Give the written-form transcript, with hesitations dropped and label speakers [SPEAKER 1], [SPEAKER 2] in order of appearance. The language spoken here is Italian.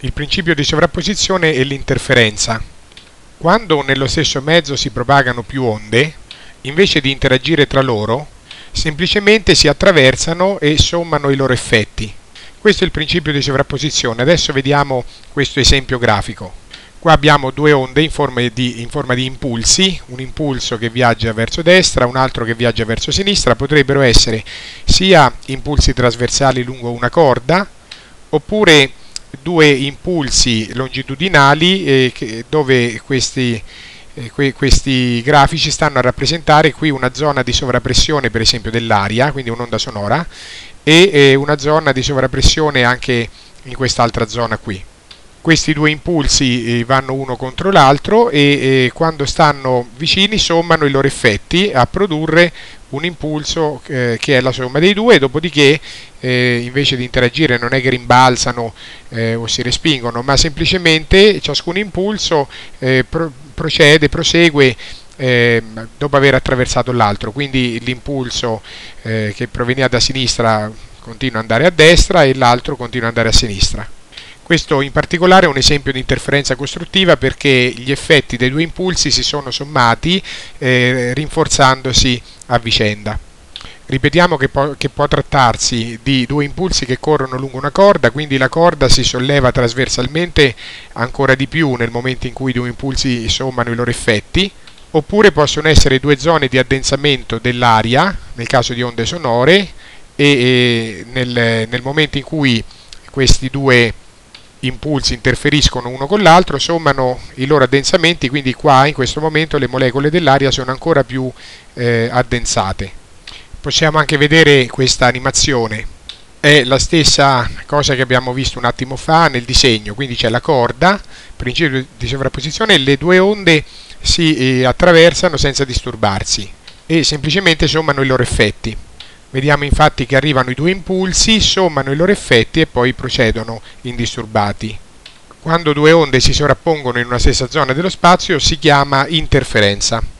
[SPEAKER 1] Il principio di sovrapposizione e l'interferenza. Quando nello stesso mezzo si propagano più onde, invece di interagire tra loro, semplicemente si attraversano e sommano i loro effetti. Questo è il principio di sovrapposizione. Adesso vediamo questo esempio grafico. Qua abbiamo due onde in forma di impulsi, un impulso che viaggia verso destra, un altro che viaggia verso sinistra. Potrebbero essere sia impulsi trasversali lungo una corda, oppure due impulsi longitudinali dove questi grafici stanno a rappresentare qui una zona di sovrappressione, per esempio dell'aria, quindi un'onda sonora, e una zona di sovrappressione anche in quest'altra zona qui. Questi due impulsi vanno uno contro l'altro e quando stanno vicini sommano i loro effetti a produrre un impulso che è la somma dei due, dopodiché invece di interagire non è che rimbalzano o si respingono, ma semplicemente ciascun impulso prosegue dopo aver attraversato l'altro, quindi l'impulso che proveniva da sinistra continua ad andare a destra e l'altro continua ad andare a sinistra. Questo in particolare è un esempio di interferenza costruttiva perché gli effetti dei due impulsi si sono sommati rinforzandosi a vicenda. Ripetiamo che può trattarsi di due impulsi che corrono lungo una corda, quindi la corda si solleva trasversalmente ancora di più nel momento in cui i due impulsi sommano i loro effetti, oppure possono essere due zone di addensamento dell'aria, nel caso di onde sonore, e nel momento in cui questi due impulsi interferiscono uno con l'altro, sommano i loro addensamenti, quindi qua in questo momento le molecole dell'aria sono ancora più addensate. Possiamo anche vedere questa animazione, è la stessa cosa che abbiamo visto un attimo fa nel disegno, quindi c'è la corda, principio di sovrapposizione, e le due onde si attraversano senza disturbarsi e semplicemente sommano i loro effetti. Vediamo infatti che arrivano i due impulsi, sommano i loro effetti e poi procedono indisturbati. Quando due onde si sovrappongono in una stessa zona dello spazio si chiama interferenza.